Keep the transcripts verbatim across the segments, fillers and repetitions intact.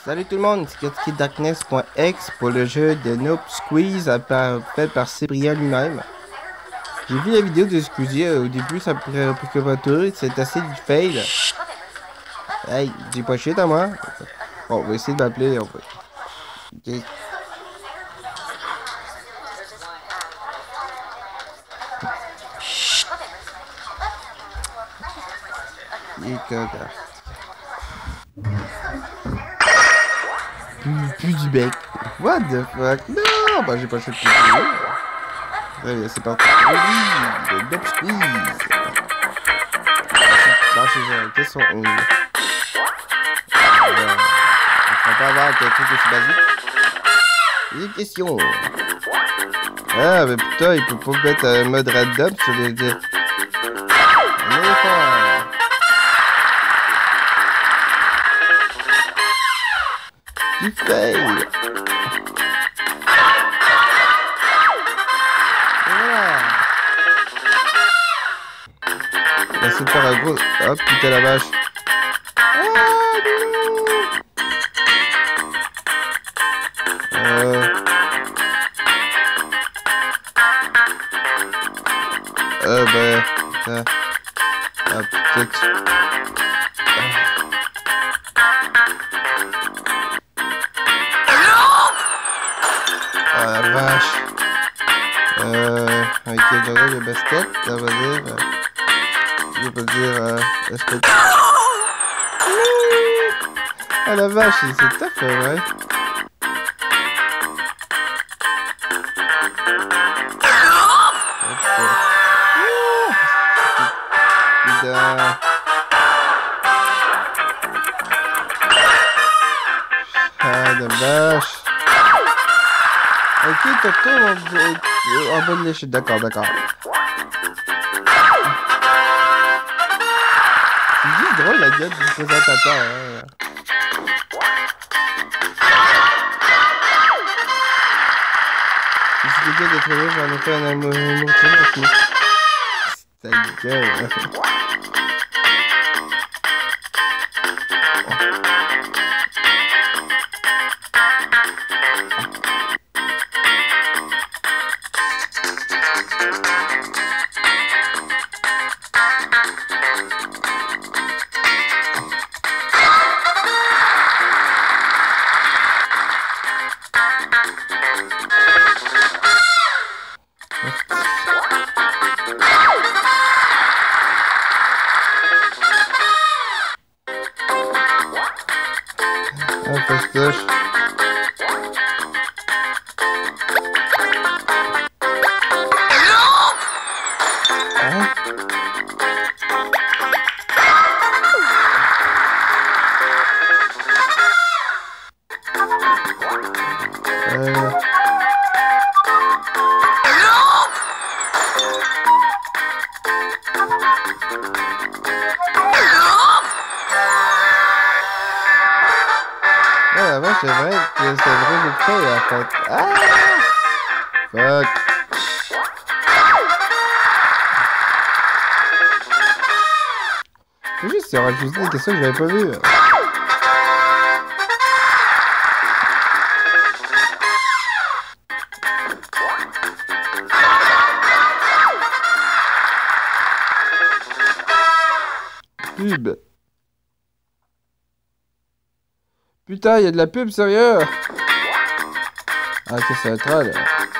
Salut tout le monde, c'est Kid Darkness point x pour le jeu de Noob Squeeze fait par Cyprien lui-même. J'ai vu la vidéo de Squeezie, au début ça prématuré, c'est assez du fail. Hey, j'ai pas shit à moi. Bon, on va essayer de m'appeler. On va... Ok. Et cogard. Plus, plus du bec. What the fuck? Non, bah j'ai pas shit plus du Allez, c'est parti. Oui, le Noob Squeeze. Qu'est-ce qu'on on... On peut avoir un truc aussi basique. Une question. Ah, mais putain, il peut pas mettre un mode random sur les deux. Un éléphant. Tu fail. Voilà. On va essayer de faire un gros... Hop, putain la vache. Euh... Euh, ben... Euh... Ah, peut-être... Ah, la vache. Euh... Avec quel degré de basket, ça va dire... Euh... Je vais pas dire... Euh... Est-ce que... Ah, la vache, c'est tough, ouais. Ah, de vache. Ok, Toto, on va le lécher. D'accord, d'accord. C'est juste drôle la gueule du présentateur. Hein. Si c'est quelqu'un de très bien, j'en ai fait un amour aussi. Ta gueule. Ah, fastoche. Hein? Euh... Ah, la vache, c'est vrai que c'est vrai que je fais, en fait. Ah! Fuck. Faut juste rajouter des questions que j'avais pas vues. Pub. Putain, il y a de la pub, sérieux? Ah, ok, c'est un troll.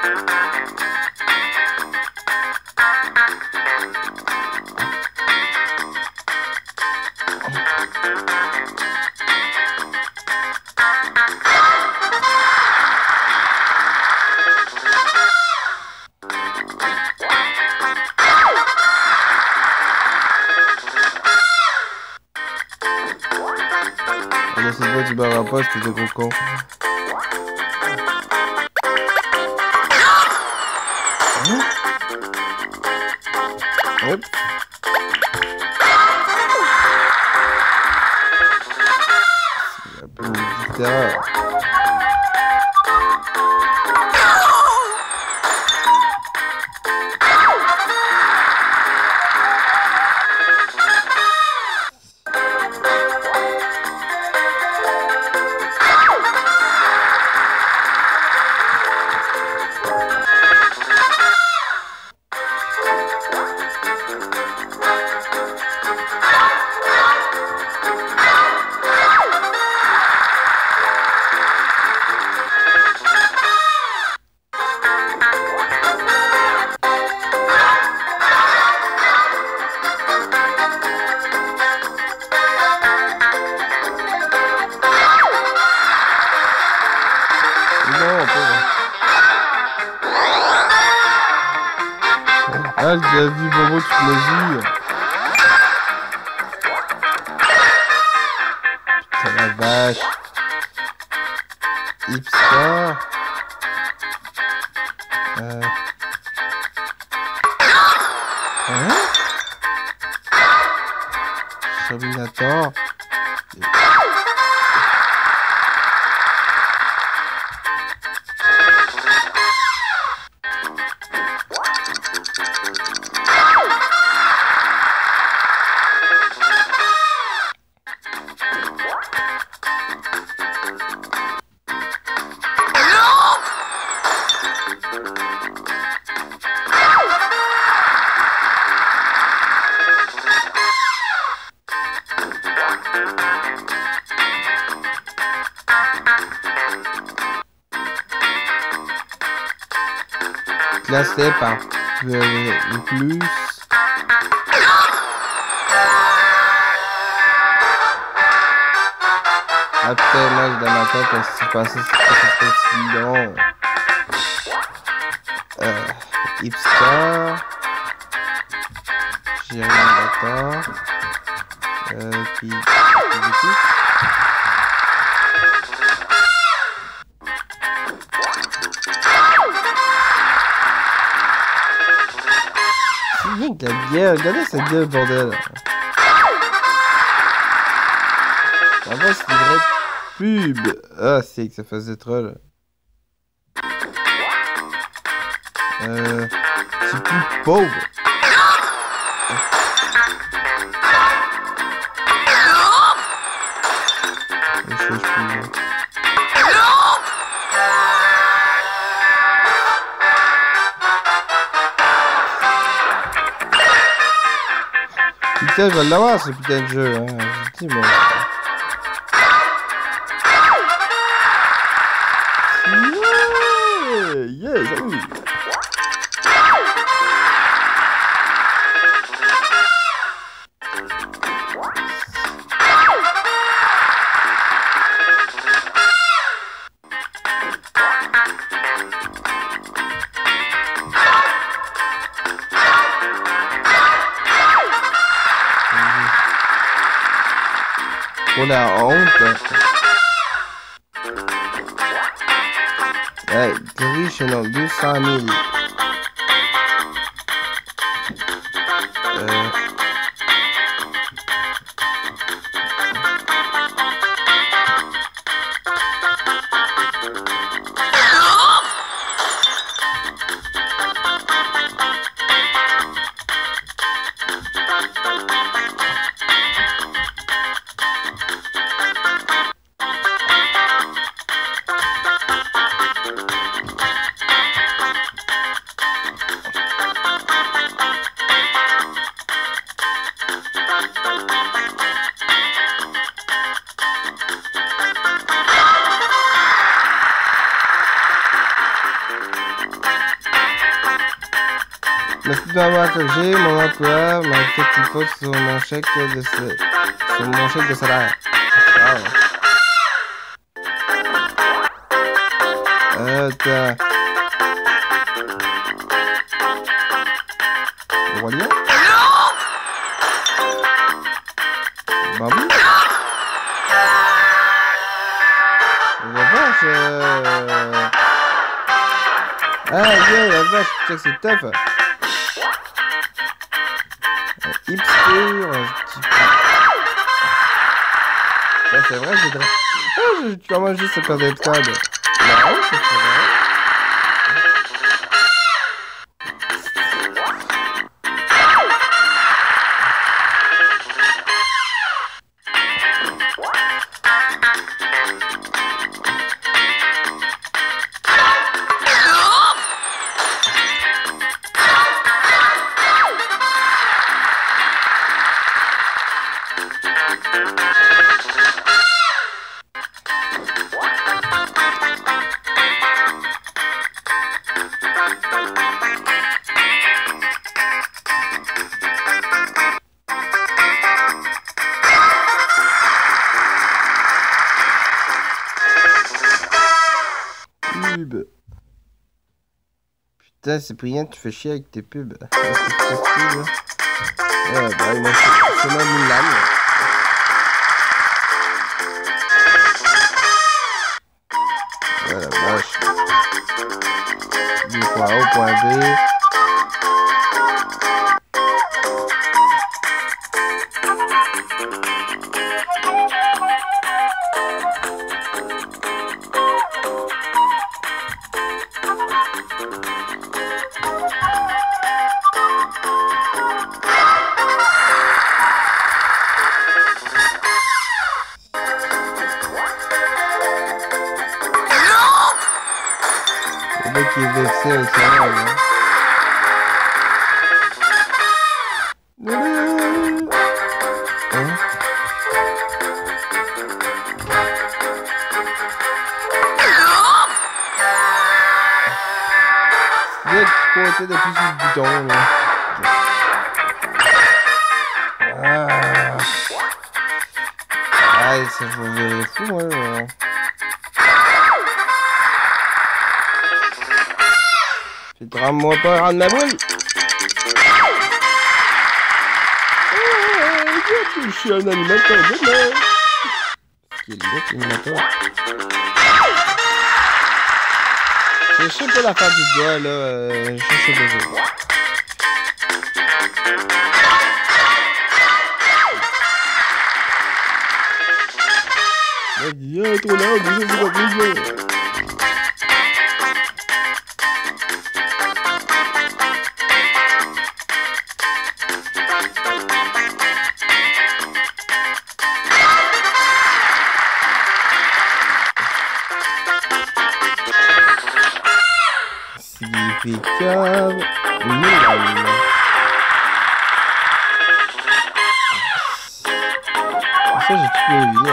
Là, c'est vrai, tu barres pas, c'est de gros con. Hein? Hop. C'est un peu une terreur. non, pas. Ah, j'ai vu Bobo toute ma vie. Putain la vache. Hipster. Euh... Hein? Terminator. Classé par le plus. Après, moi, dans ma tête, si je pensais que c'était aussi long. Euh, hipster. J'ai rien d'accord. Euh, puis, puis, la bière, regardez cette bière, bordel. En vrai, c'est une vraie pub. Ah, c'est que ça faisait troll. Euh. C'est plus pauvre. Je sais, je peux. Putain, je vais l'avoir ce putain de jeu, hein. Je dis, moi. Yeah, yeah, salut. Pour la honte. Hey, Grishenal, deux cent mille. Euh... Merci de m'avoir corrigé, mon employeur m'a fait une faute sur mon chèque de ce... sur mon chèque de salaire. Wow. Euh, t'as... Le roi lion? Bambou? La vache, euh... Ah, yeah, la vache, putain, c'est tough. Hipster, un petit peu. Ouais, c'est vrai, j'ai... Ah, je commence juste à perdre des stades. Non, c'est vrai. pubs. Putain, Cyprien, tu fais chier avec tes pubs. Ouais, bah, moi, c'est même une lame. Ouais, la vache. Du point A au point B. Qui est vexé au salon, hein. Hein? Là, tu peux essayer d'appuyer sur le bouton, là. Ah, ah ça vous verrez fou, hein, ouais. Rends-moi pas, rends ma boule! Oh, je suis un animateur de merde! Qui est le gars, animateur? Je sais pas la faire du doigt, là. Euh, je sais pas. Il dit, ah, trop là, mais ça, c'est pas plus bien. Significable Milan. Ça, j'ai tout les vidéos. Hein.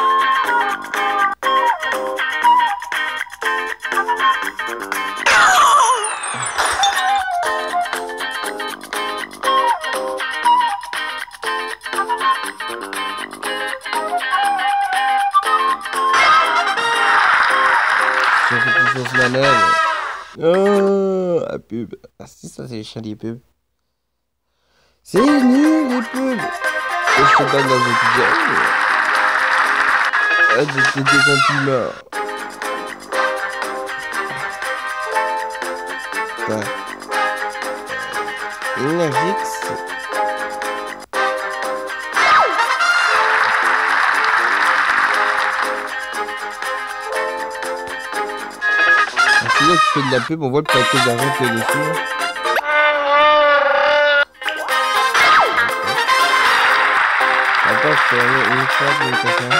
J'ai fait quelque chose de la neige. Oh, la pub. Ah, si, ça, c'est chiant, les pubs. C'est nul, les pubs. Et je te donne dans un épisode. Ah, des compliments. Putain. Energix. C'est là que tu fais de la pub, on voit le paquet d'argent qu'il y a dessus. Attends, je fais une fois de quelqu'un.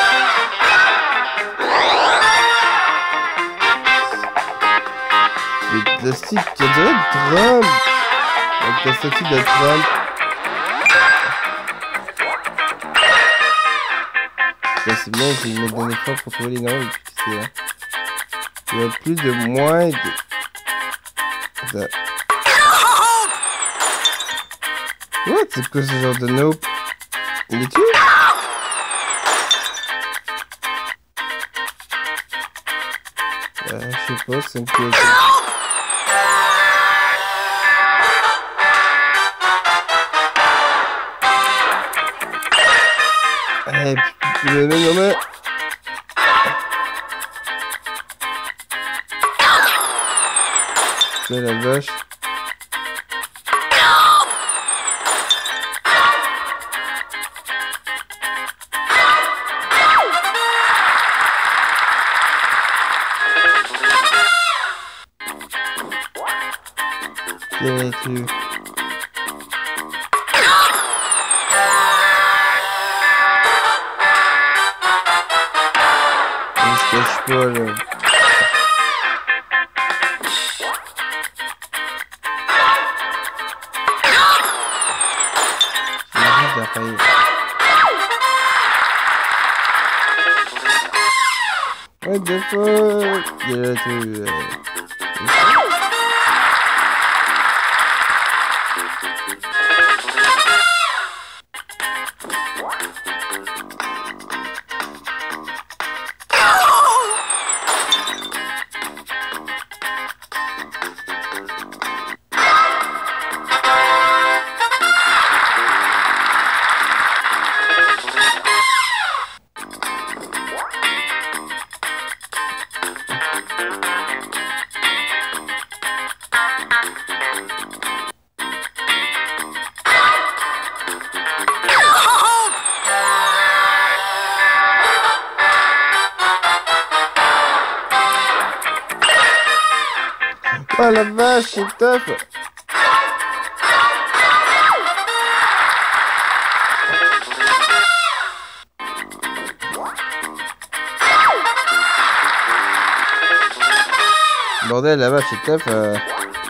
Le style, tu dirais Trump. Avec la statue de Trump. C'est bien, j'ai mis un effort pour trouver les noms. C'est là. Il y a plus de moins de... What? C'est quoi ce genre de nope? Il est tué? Euh, je sais pas, c'est un peu... Eh, puis le même moment... C'est la vache. Tiens, tu... Je se cache pas, là. What the fuck? Il y a là tout... Euh... Oh la vache, c'est tough. Bordel, la vache, c'est tough. Euh...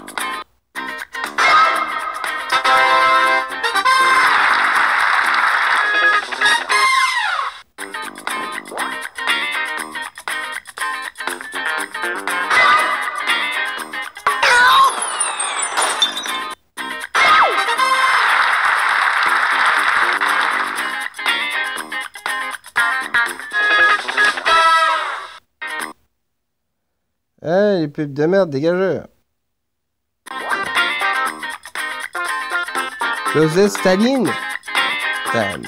Ah, les pubs de merde, dégageux. Joseph Staline. Putain.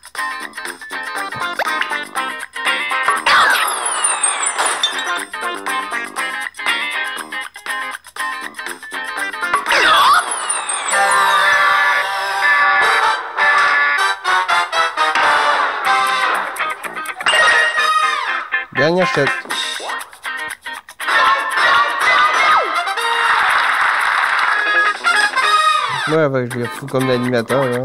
Dernière shot. Ouais, bah, je vais fou comme l'animateur, là.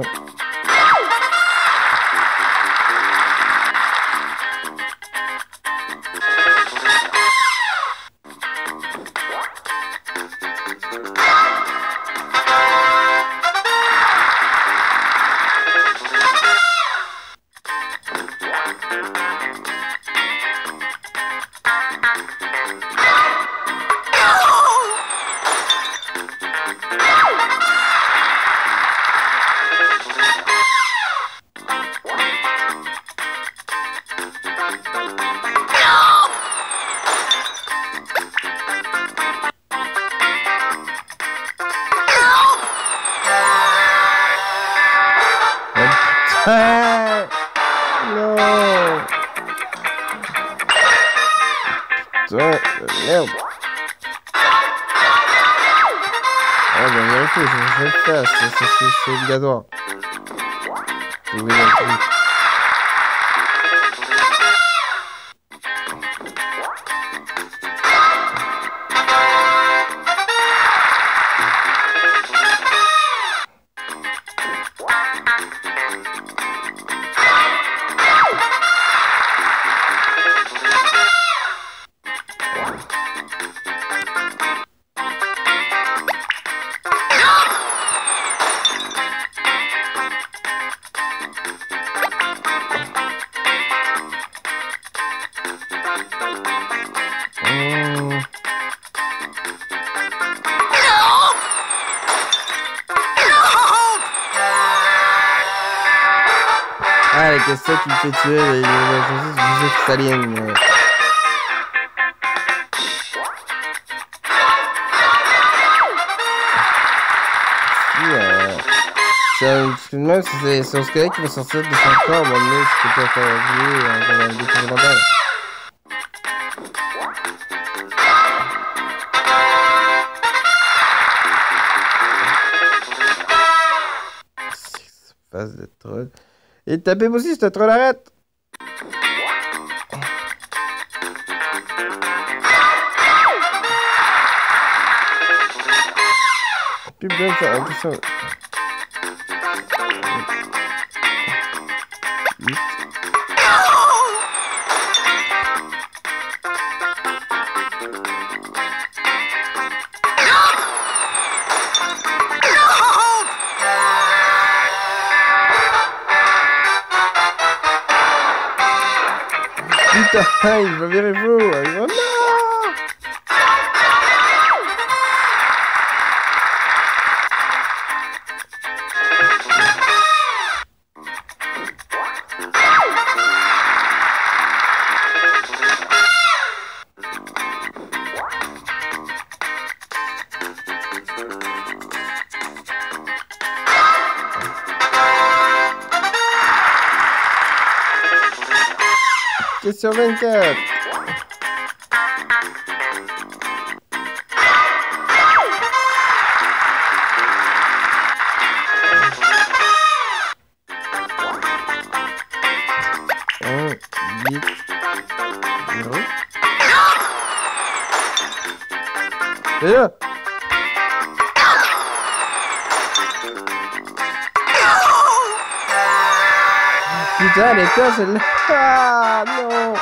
Ah non. Putain, merde. Ah ben vérité, je vais le faire, c'est obligatoire. C'est obligatoire. Ah, la cassette qui me fait tuer, les Joseph Staline. C'est même si c'est son squelette qui va sortir de son corps, bon, mais je peux pas faire jouer dans la défense mentale. Phase de troll. Et tapez aussi, ce troll arrête! Plus besoin de faire attention. Putain, il va virer fou! Oh non! Question vingt-quatre. Un, huit, zéro. Et là, Putain, elle était celle-là. Ah non.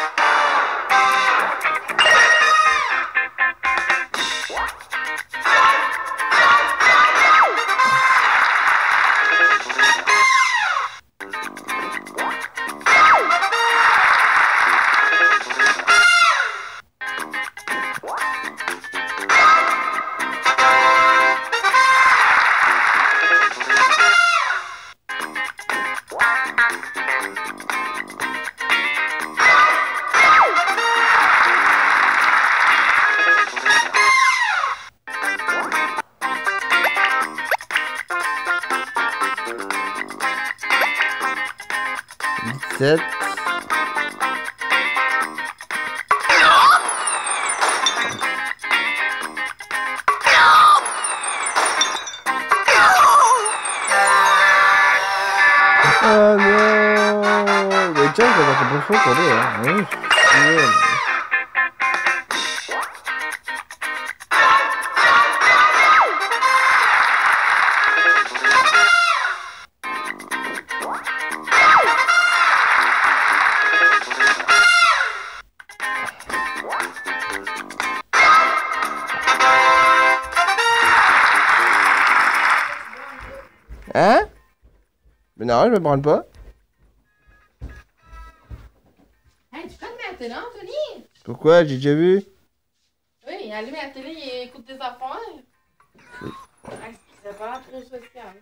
dix-sept. Oh non! Mais tiens, ça va être bon chaud pour lui, hein. Oui, oui. Hein? Mais non, je me branle pas. Hey, tu peux mettre la télé, Anthony? Pourquoi? J'ai déjà vu. Oui, allume la télé et écoute des affaires. Oui. Hey, c'est pas trop social.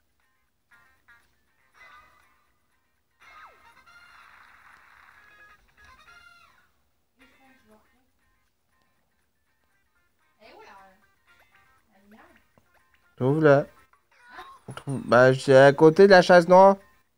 Eh oui, la lumière. Trouve là. Trouve... Bah, c'est à côté de la chaise noire.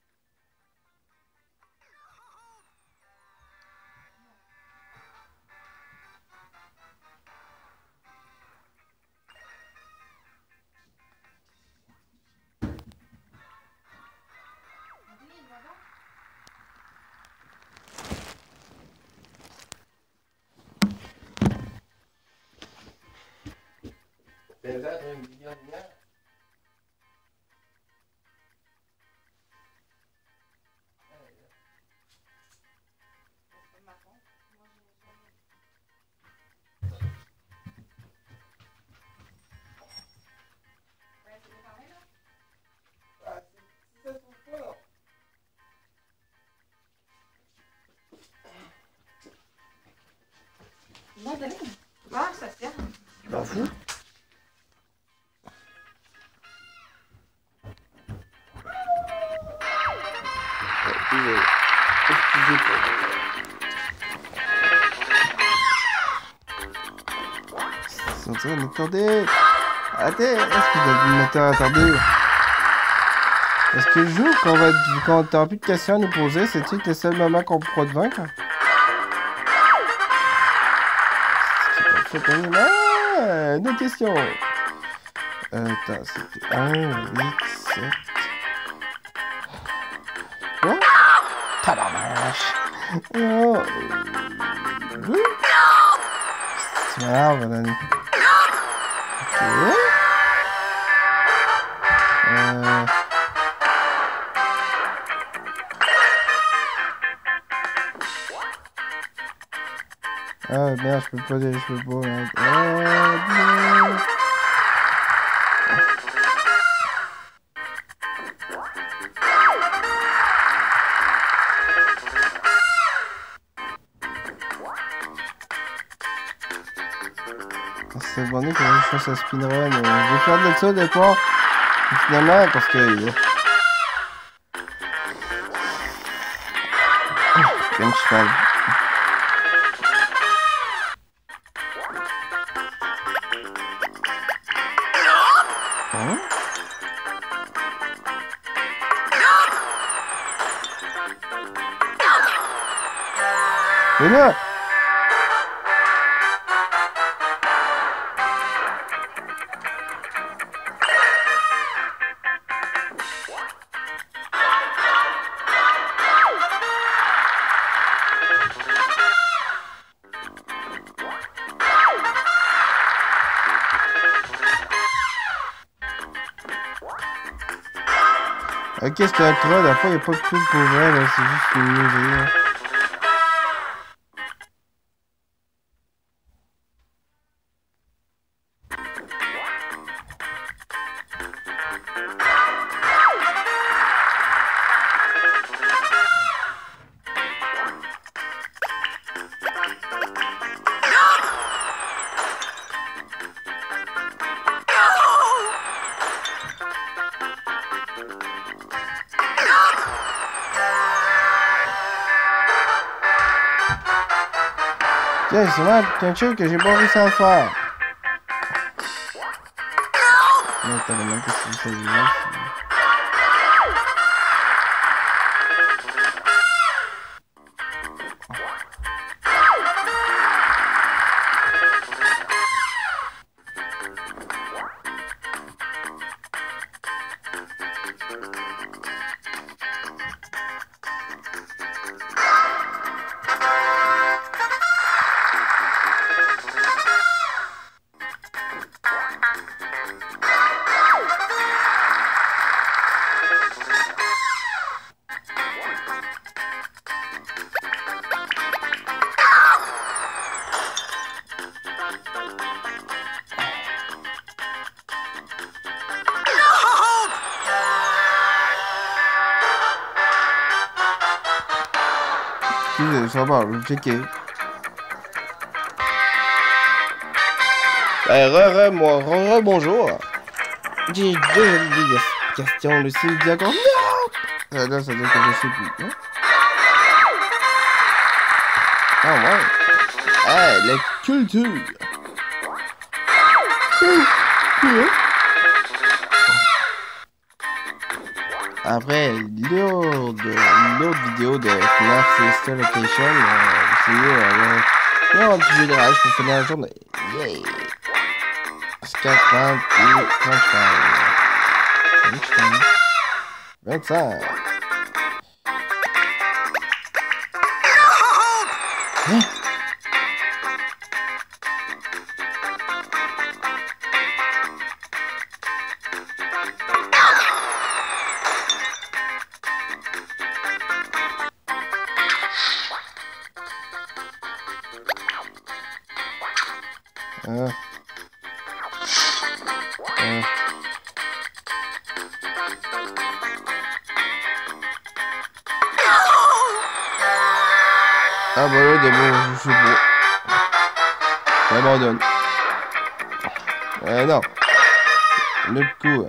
Ah, ça se tient. Je m'en fous. Excusez. Excusez. Attendez. Attendez. Est-ce que vous m'attendez? Attendez. Est-ce que le jour qu'on va quand t'auras plus de questions à nous poser, c'est-tu le seul moment qu'on pourra te vaincre? C'est pas fait. Ah, une autre question. Euh, attends, c'était un, huit, sept. Quoi? Tabarnache. Oh. deux. C'est grave, madame. Ok. Euh... Ah merde, je peux pas, je peux pas. Merde. Ah, non. C'est bon que je fasse un speedrun. Je vais faire de ça des fois. Finalement, parce que. Euh... Comme cheval. Hein? Mais là! Ok, c'était un troll, la fois, il n'y a pas de tout pour vrai, là, c'est juste une musique, là. Tiens, c'est moi, putain de chose que j'ai pas réussi à faire. Non, t'as vraiment qu'est-ce que c'est là. Excusez, ça va, je vais checker. Ben, re, re, moi, re, re, bonjour. J'ai deux questions, le signe dit encore non! Ça, là, ça doit être que je sais plus, hein? Ah ouais. Hey, la culture. Après, l'autre l'autre vidéo de F N A F Sister Location, euh, c'est mieux, euh, non, un petit jeu de rage pour finir la journée. Yeah! quatre, trente, trente-cinq. vingt-cinq. Hein? Ah. Ah. Ah bah là, de bon, je sais pas. J'abandonne. Euh, non. Un autre coup.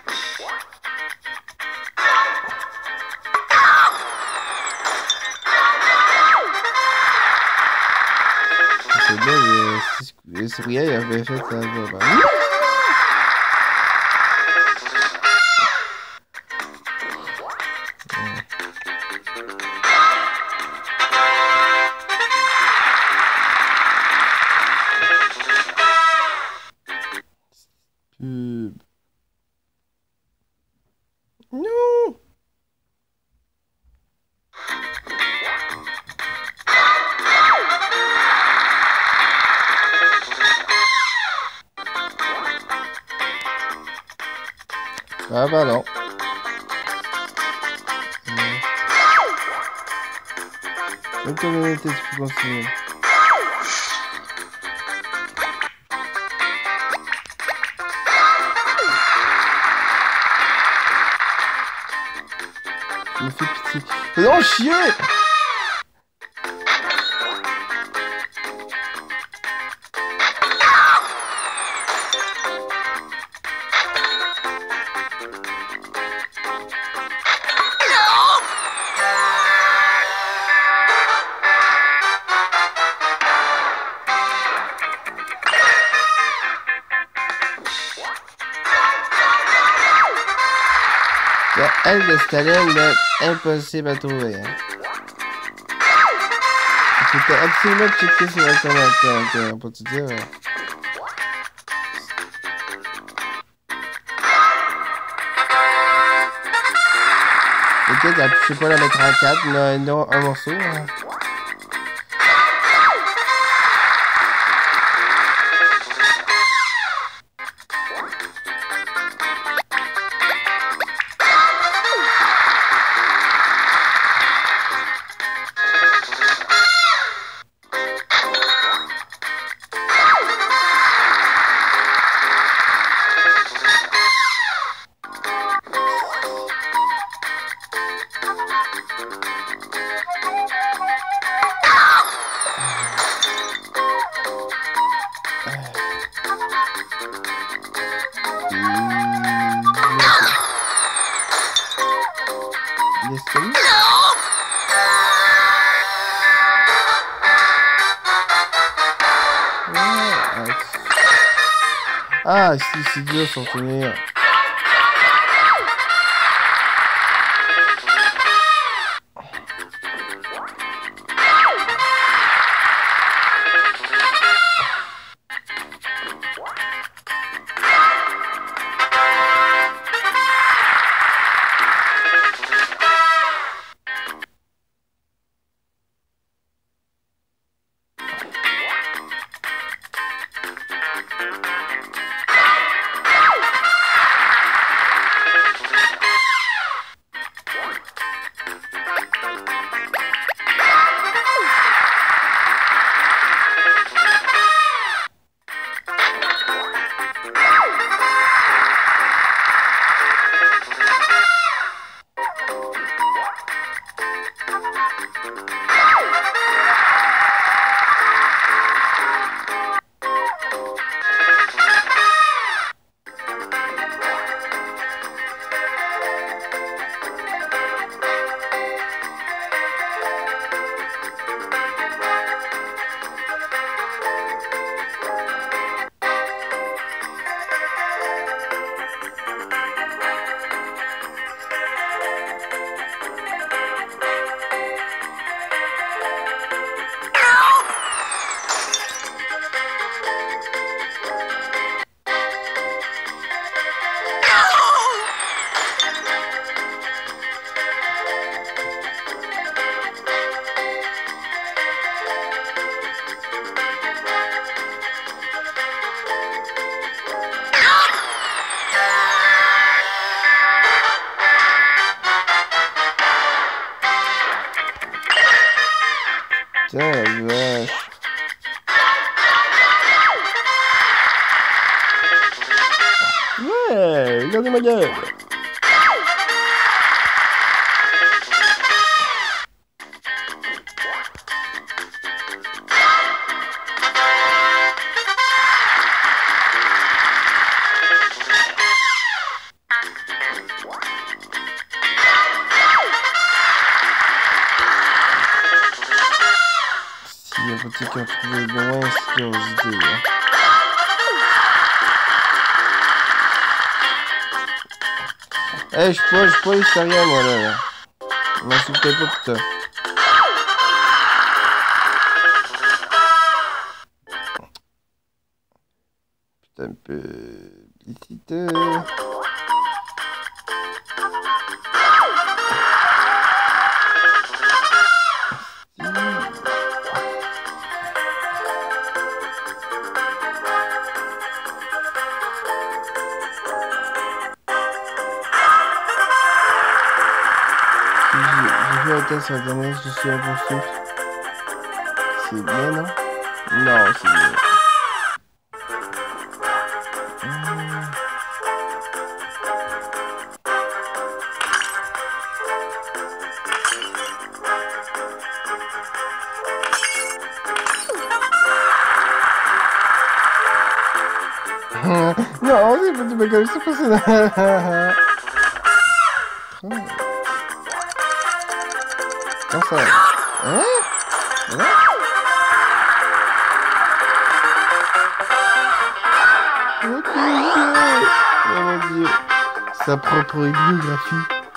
C'est bien, le sourire, il avait fait ça. Bah. Pub. Non. Ah bah non. Je te donner tes conseils. Je me fais pitié. Non, chier! Elle de Staline, là, impossible à trouver. Hein. C'était absolument checké sur Internet, pour te dire. Hein. Peut-être, je sais pas, la mettre en quatre, mais non, un morceau. Hein. Ah, si, c'est dur s'en tenir. Putain, la vache. Ouais, regardez ma gueule. Il y a un petit qui a trouvé loin sur les idées. Hein. Eh, hey, je suis pas, je suis pas historien, moi, là. là. M'insultez pas, putain. Putain, un peu... publicité. J'ai vu un test sur internet, je suis un bon souffle. C'est bien, non? Non, c'est bien. Hum. Non, c'est pas du bagage, c'est pas ça. Comment ça? Hein? Hein? Ok, oh mon dieu. Sa propre biographie.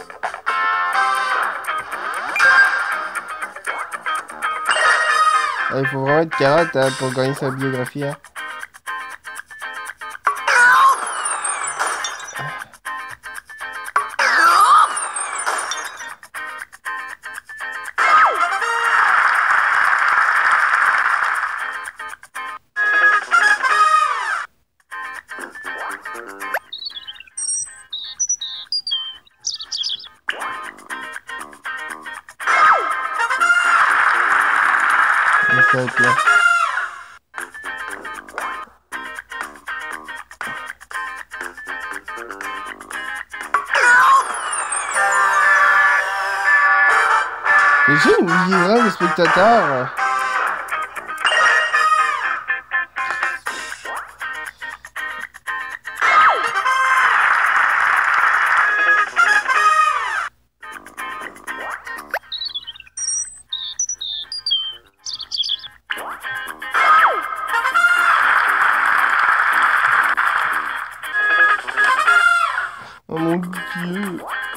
Ah, il faut vraiment être carotte hein, pour gagner sa biographie. Hein. Ça va être là. Mais j'ai une millième de spectateurs. mon Dieu.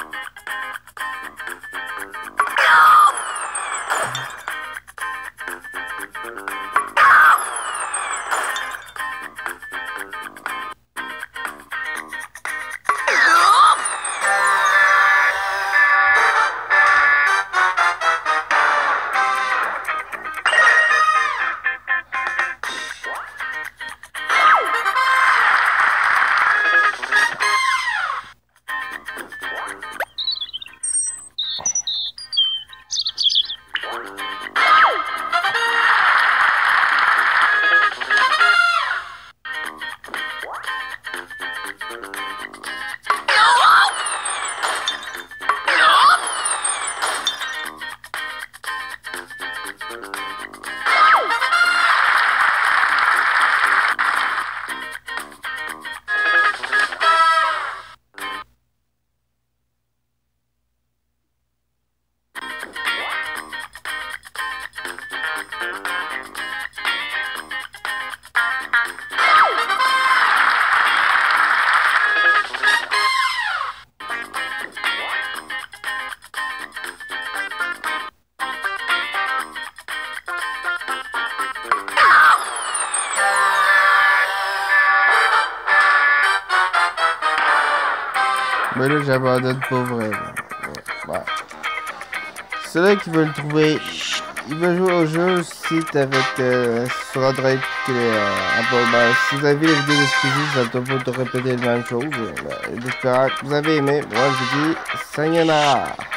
Mais là, j'abandonne pas vraiment. Ouais. Ceux-là qui veulent trouver, ils veulent jouer au jeu aussi avec euh, sur Android que euh, Apple. Ben, si vous avez vu la vidéo d'exclusive, ça ne doit pas te répéter la même chose. Ben, j'espère que vous avez aimé. Moi, je vous dis sayonara.